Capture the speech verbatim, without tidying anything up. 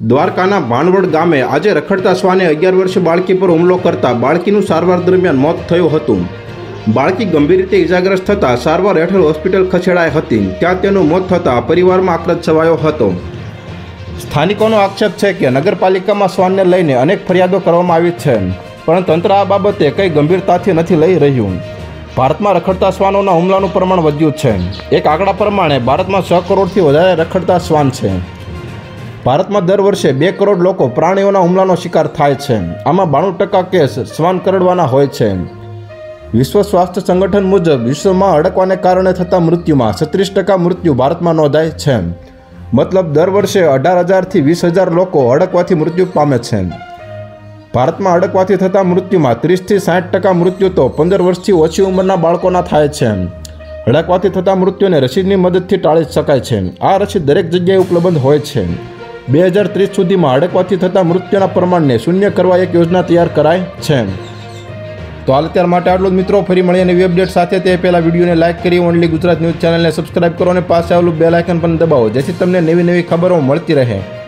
દ્વારકાના ભાણવડ ગામે આજે રખડતા શ્વાને અગિયાર વર્ષીય બાળકી પર હુમલો કરતા બાળકીનું સારવાર દરમિયાન મોત થયું હતું। બાળકી ગંભીર રીતે ઇજાગ્રસ્ત થતાં સારવાર હેઠળ હોસ્પિટલ ખસેડાઈ હતી, ત્યાં તેનું મોત થતાં પરિવારમાં આક્રોશ છવાયો હતો। સ્થાનિકોનો આક્ષેપ છે કે નગરપાલિકામાં શ્વાનને લઈને અનેક ફરિયાદો કરવામાં આવી છે, પણ તંત્ર આ બાબતે કંઈ ગંભીરતાથી નથી લઈ રહ્યું। ભારતમાં રખડતા શ્વાનોના હુમલાનું પ્રમાણ વધ્યું છે। એક આંકડા પ્રમાણે ભારતમાં છ કરોડથી વધારે રખડતા શ્વાન છે। ભારતમાં દર વર્ષે બે કરોડ લોકો પ્રાણીઓના હુમલાનો શિકાર થાય છે। આમાં બાણું ટકા કેસ શ્વાન કરડવાના હોય છે। વિશ્વ સ્વાસ્થ્ય સંગઠન મુજબ વિશ્વમાં હડકવાને કારણે થતા મૃત્યુમાં છત્રીસ ટકા મૃત્યુ ભારતમાં નોંધાય છે। મતલબ દર વર્ષે અઢાર હજારથી વીસ હજાર લોકો હડકવાથી મૃત્યુ પામે છે। ભારતમાં હડકવાથી થતા મૃત્યુમાં ત્રીસથી સાઠ ટકા મૃત્યુ તો પંદર વર્ષથી ઓછી ઉંમરના બાળકોના થાય છે। હડકવાથી થતા મૃત્યુને રસીદની મદદથી ટાળી શકાય છે। આ રસીદ દરેક જગ્યાએ ઉપલબ્ધ હોય છે। બે હજાર ત્રીસ સુધીમાં હડકવાથી થતા મૃત્યુના પ્રમાણને શૂન્ય કરવા એક યોજના તૈયાર કરાઈ છે। તો હાલ અત્યાર માટે આટલું જ મિત્રો, ફરી મળીએ નવી અપડેટ સાથે। તે પહેલાં વિડીયોને લાઇક કરી ઓનલી ગુજરાત ન્યૂઝ ચેનલને સબસ્ક્રાઇબ કરો અને પાસે આવેલું બેલ આઇકન પણ દબાવો, જેથી તમને નવી નવી ખબરો મળતી રહે।